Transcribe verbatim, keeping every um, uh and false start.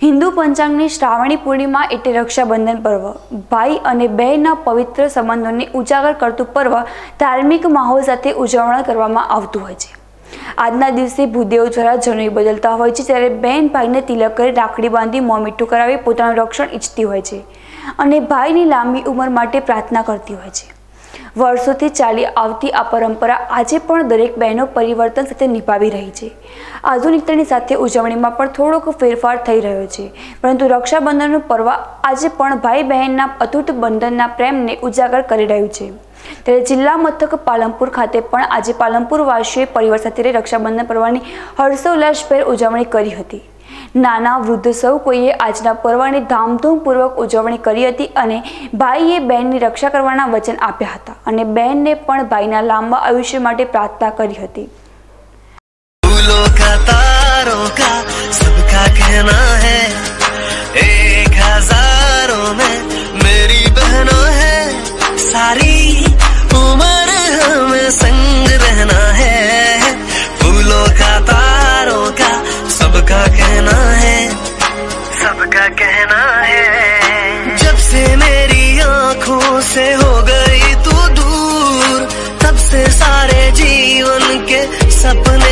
हिंदू पंचांगनी श्रावणी पूर्णिमा एटले रक्षाबंधन पर्व भाई और बहनना पवित्र संबंधों उजागर करतु पर्व धार्मिक माहौल साथे उजवणी करवामां आवतुं होय छे। आजना दिवसे भूदेव द्वारा जनोई बदलता होय छे, त्यारे बहन भाईने तिलक करी राखड़ी बांधी मों मीठुं करावी पोतानुं रक्षण इच्छती होय छे अने भाईनी लांबी उंमर माटे प्रार्थना करती होय छे। वर्षोथी चाली आवती आ परंपरा आजे पण दरेक बहनों परिवर्तन साथे निभावी रही है। आधुनिकतानी साथे उजवणीमां पण थोड़ोक फेरफार थई रह्यो छे, परंतु रक्षाबंधननुं पर्व आजे पण भाई बहनना अतूट बंधनना प्रेमने उजागर करी रह्युं छे। त्यारे जिल्ला मथक पालनपुर खाते पण आजे पालनपुरवासीओए परिवार साथे रक्षाबंधन पर्वनी हर्षोल्लासभेर उजवणी करी हती। नाना वृद्ध सौ कोईए आजना पर्वनी धामधूमपूर्वक उजवणी करी हती अने भाईए बहननी रक्षा करवाना वचन आप्या हता अने बहनने पण भाईना लांबा आयुष्य माटे प्रार्थना करी हती। फूलों का तारों का सबका कहना है, एक हजारों में मेरी बहनों है, सारी उम्र हमें संग रहना है। फूलों का तारों का सबका कहना है, सबका कहना है। जब से मेरी आंखों से हो गई तू दूर, तब से सारे जीवन के सपने